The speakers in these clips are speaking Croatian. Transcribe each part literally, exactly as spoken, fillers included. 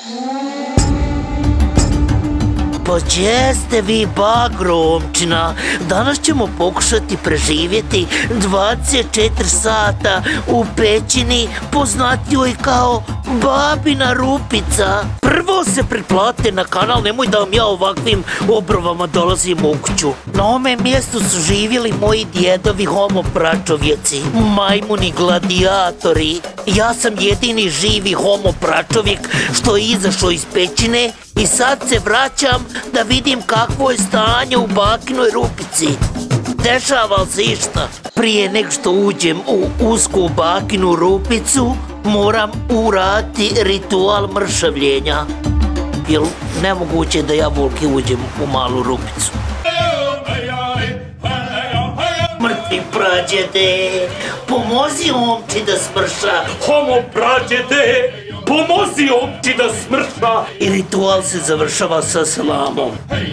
Pa gdje ste vi, Bagro Omčina? Danas ćemo pokušati preživjeti dvadeset četiri sata u pećini poznatijoj kao Babina Rupica. Prvo se pretplate na kanal, nemoj da vam ja ovakvim obrovama dolazim u kuću. Na ome mjestu su živjeli moji djedovi homopračovjeci, majmuni gladijatori. Ja sam jedini živi homopračovjek što je izašao iz pećine i sad se vraćam da vidim kakvo je stanje u Bakinoj Rupici. Dešava li se išta? Prije nego što uđem u usku Bakinu Rupicu, moram uraditi ritual mršavljenja. Jer nemoguće da ja volki uđem u malu rupicu. Mrtvi prađede, pomozi Omči da smrša. Homo prađede, pomozi Omči da smrša. I ritual se završava sa selamom.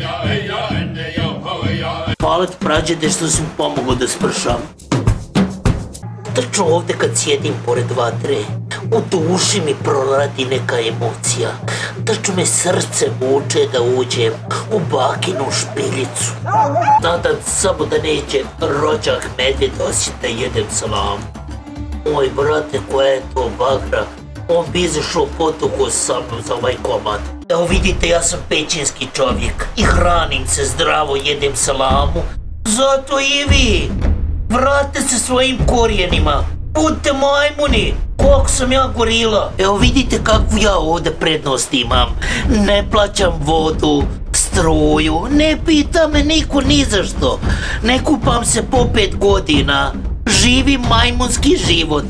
Hvala ti prađede što si mi pomogao da smršam. Tačno ovdje kad sjedim pored vatre, u duši mi proradi neka emocija. Tačno me srce muče da uđem u Bakinu špiljicu. Nadam samo da neće rođak medvjed osjeti da jedem salam. Moj brate, koja je to Bagra, on bi izašao potuku sa mnom za ovaj komad. Evo vidite, ja sam pećinski čovjek i hranim se zdravo, jedem salamu. Zato i vi vrate se svojim korijenima. Budite majmuni, koliko sam ja gorila. Evo vidite kakvu ja ovdje prednost imam. Ne plaćam vodu, struju, ne pita me niko ni za što. Ne kupam se po pet godina. Živim majmunski život.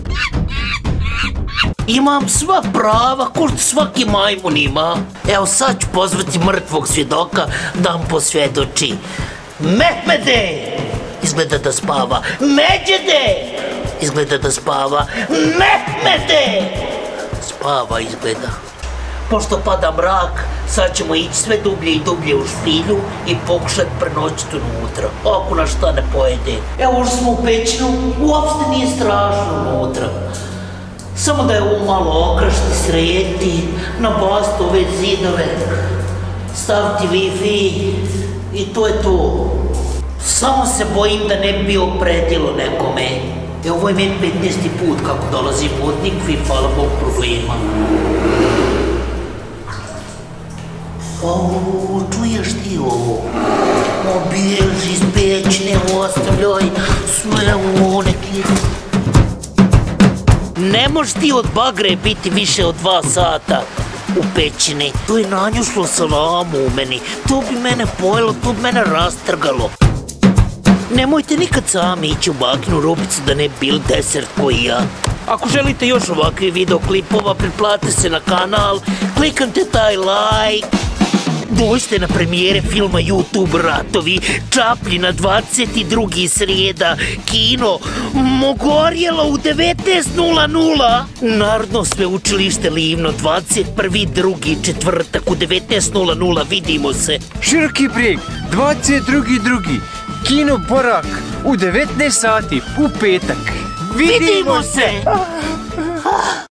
Imam sva prava ko svaki majmun ima. Evo sad ću pozvati mrtvog svjedoka da vam posvjedoči. Mehmede! Izgleda da spava. Međede! Izgleda da spava. Mehmede! Spava izgleda. Pošto pada mrak, sad ćemo ići sve dublje i dublje u špilju i pokušati prenoćiti unutra. Ako nas šta ne pojede. Evo ušli smo u pećinu, uopšte nije strašno unutra. Samo da je ovo malo okrašti, srediti, nabasti ove zidove, staviti Wi-Fi i to je to. Samo se bojim da ne bi bio pretilo nekome. E, ovo je meni petnaesti put kako dolazim od nikakvih, hvala Bog, problema. O, čuješ ti ovo? O, bježi iz pećine, ostavljaj sve ovo neki. Ne možeš ti od Bagre biti više od dva sata u pećini. To je nanjušlo salamu u meni. To bi mene pojelo, to bi mene rastrgalo. Nemojte nikad sami ići u Bakinu Rupicu da ne bi bili desert koji ja. Ako želite još ovakvih videoklipova, pretplatite se na kanal, kliknite taj like. Dođite na premijere filma YouTube Ratovi, Čapljina dvadeset druga srijeda, kino Mogorjelo u devetnaest nula nula. Narodno sveučilište Livno, dvadeset prvi drugi četvrtak u devetnaest nula nula, vidimo se. Široki Brijeg, dvadeset drugi drugi kino Borak u devetnaest sati u petak. Vidimo se!